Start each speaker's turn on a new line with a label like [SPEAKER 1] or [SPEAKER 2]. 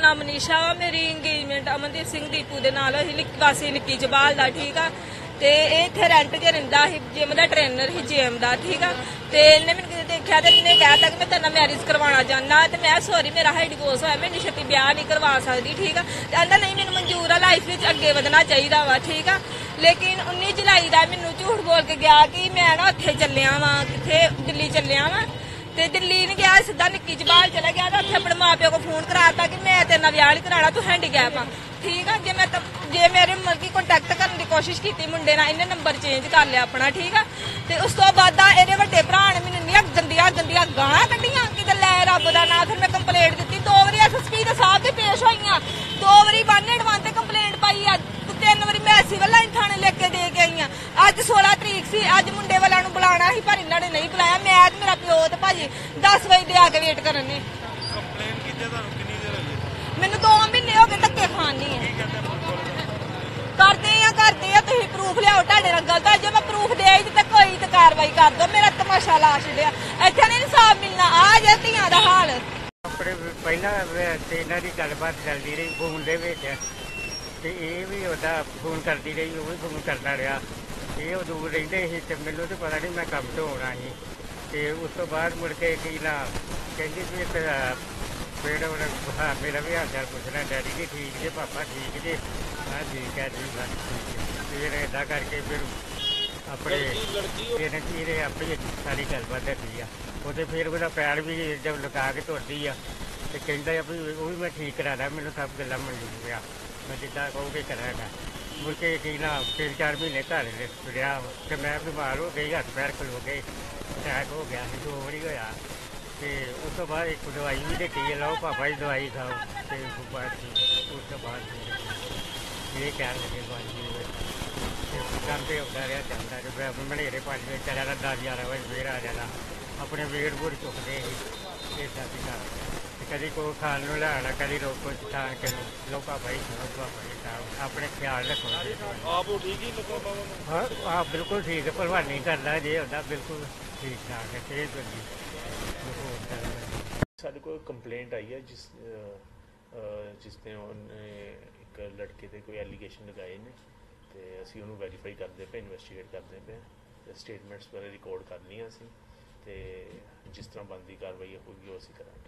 [SPEAKER 1] नाम मनीषा वा मेरी इंगेजमेंट अमनदीप सिंह दीपू दे नाल होई वासी निक्की जबाल दा ठीक आ ते इत्थे रेंट च रहिंदा ही जिम दा ट्रेनर ही जिम दा ठीक आ ते इन्ने मैनूं देखिया ते इन्ने कहता कि मैं तेरे नाल मैरिज करवाना चाहना ते मैं सॉरी मेरा हाई डिवोर्स होया मैं इन्नी छेती ब्याह नहीं करवा सकदी ठीक आ ते आंदा नहीं मैनूं मंजूर आ लाइफ विच अगे वधना चाहिदा वा ठीक आ लेकिन 19 जुलाई दा मैनूं झूठ बोल के गया कि मैं ना उत्थे चलिया वां किथे दिल्ली चलिया वां ते दिल्ली नहीं गया सीधा निक्की जबाल चला गया तो अपने माँ प्यो को फोन कराता कि मैं तेरे नाल ब्याह नहीं कराना तू हैंडीकैप आ ठीक है जे मेरे मतलब की कॉन्टैक्ट करने की कोशिश की मुंडे नाल इन्हें नंबर चेंज कर लिया अपना ठीक है ते उस तो बाद एहदे वड्डे भरा ने मैनूं इन्नियां गंदियां गालां कड्ढियां कि लै रब दा नां फिर मैं कंप्लेंट दित्ती 2 वारी SSP दे साहब भी पेश होईयां 2 वारी 1 एडवांस ते कंप्लेंट पाई आ 3 वारी मैं सिविल लाइन थाने लेके दे के आई हां अज 16 तरीक सी अज मुंडे वालियां नूं बुलाना सी पर इन्हां ने नहीं बुलाया मैं ते मेरा प्यो ते भाजी 10 बजे दे आके वेट करन ने
[SPEAKER 2] कंप्लेंट कीते तानूं किन्नी देर होई
[SPEAKER 1] मैनूं 2 महीने हो गए धक्के खानी है करते हैं तुसीं प्रूफ लियाओ तुहाडे नाल गलत है जे मैं प्रूफ दे आई ते कोई ते कार्रवाई कर दो मेरा तमाशा ला छड्डिया इत्थे नहीं इंसाफ मिलना आ जे धीआं दा हाल
[SPEAKER 3] अपने पहला ते इन्हां दी गलबात चलदी रही फोन दे विच ते ਇਹ ਵੀ ਉਹਦਾ ਫੋਨ ਕਰਦੀ ਰਹੀ ਉਹ ਵੀ ਫੋਨ ਕਰਦਾ ਰਿਹਾ ਇਹ ਉਹ ਦੂਰ ਰਹਿੰਦੇ ਸੀ ਤੇ ਮੈਨੂੰ ਤਾਂ ਪਤਾ ਨਹੀਂ ਮੈਂ ਕੰਮ ਤੋਂ ਆਉਣਾ ਸੀ ਤੇ ਉਸ ਤੋਂ ਬਾਅਦ ਮੁੜ ਕੇ ਕੀ ਨਾ ਕਹਿੰਦੀ ਵੀ ਫਿਰ ਹਾਂ ਮੇਰਾ ਵੀ ਹਾਲ ਚਾਲ ਪੁੱਛਣਾ ਡੈਡੀ ਜੀ ਠੀਕ ਜੇ ਪਾਪਾ ਠੀਕ ਜੇ ਮੈਂ ਠੀਕ ਹੈ ਜੀ ਬਸ ਫਿਰ ਇੱਦਾਂ ਕਰਕੇ ਫਿਰ ਆਪਣੇ ਇਹਨੇ ਕੀ ਆਪਣੀ ਸਾਰੀ ਗੱਲਬਾਤ ਦੱਸੀ ਆ ਉਹਦੇ ਫਿਰ ਉਹਦਾ ਪੈਰ ਵੀ ਜਦ ਲੁਕਾ ਕੇ ਤੁਰਦੀ ਆ ਤੇ ਕਹਿੰਦਾ ਵੀ ਉਹ ਵੀ ਮੈਂ ਠੀਕ ਕਰਾਦਾ ਮੈਨੂੰ ਸਭ ਗੱਲਾਂ ਮਨਜ਼ੂਰ ਆ मैं जिदा कहूँगी करागा मुड़ के की ना 3-4 महीने घर रहा तो मैं बीमार हो गई हथ पैर खलो गए अटैक हो गया 2 बारी होया तो उस तो बाद एक दवाई भी दी है लो पापा जी दवाई खाओ तो उस तो बाद ये कह लगे काम तो होता रहा चलता जो मनेरे 5 बजे चला 10-11 बजे फिर आ जाना अपने वेट वूट चुकते ही इस कभी को खान लाना कभी रोको खान के लो पापा जी अपने ख्याल रखो
[SPEAKER 2] आप ठीक ही लगो
[SPEAKER 3] हाँ हाँ बिल्कुल ठीक है भलवानी करना जे होता बिल्कुल ठीक ठाक है सेहत बंदी
[SPEAKER 2] साढ़े को कंप्लेंट आई है जिसने उन्हें एक लड़के से कोई एलीगेशन लगाए ने तो असी उन्होंने वैरीफाई करते पे इन्वेस्टिगेट करते पे स्टेटमेंट्स वगैरह रिकॉर्ड करनी असी तो जिस तरह बनती कार्रवाई होगी वो असी करांगे।